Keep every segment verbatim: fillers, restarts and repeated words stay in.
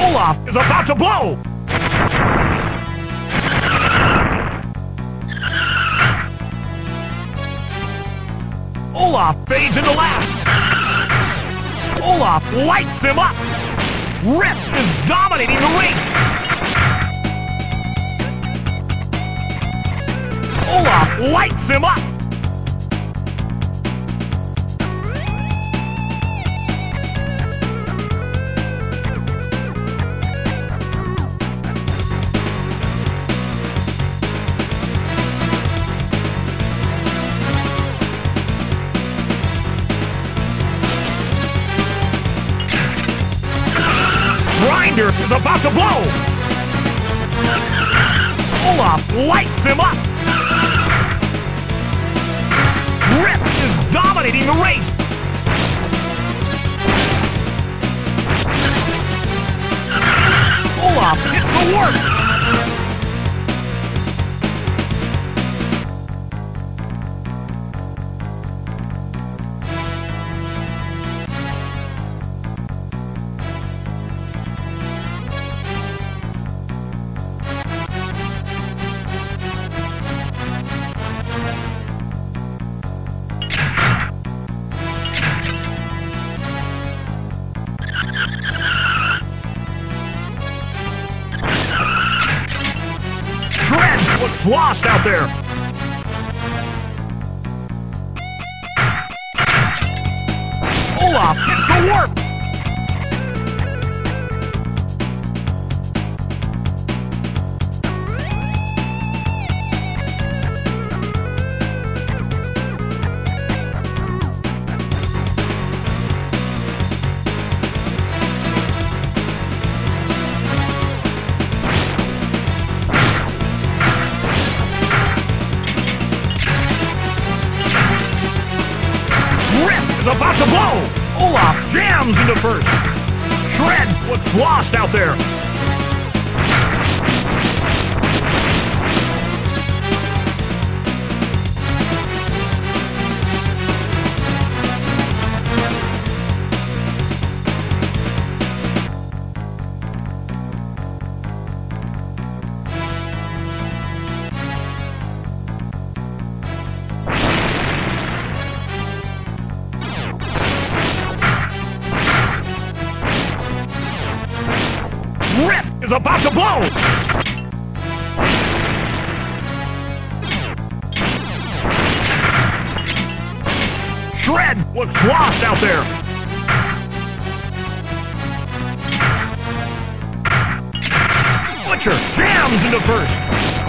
Olaf is about to blow! Olaf fades into last! Olaf lights him up! Rip is dominating the race! Olaf lights him up! Grinder is about to blow! Olaf lights him up! Rip is dominating the race! Olaf hits the work! What's lost out there? Olaf hits the warp! Is about to blow! Olaf jams into first! Shred what's lost out there! Rip is about to blow! Shred what's lost out there! Butcher jams into first!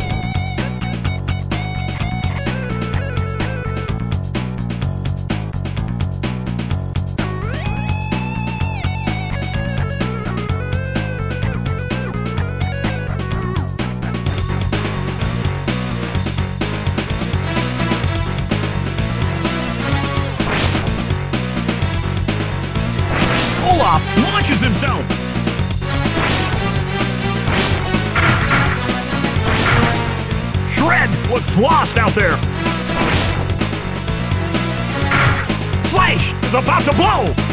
Olaf launches himself! Shred what's lost out there! Flash is about to blow!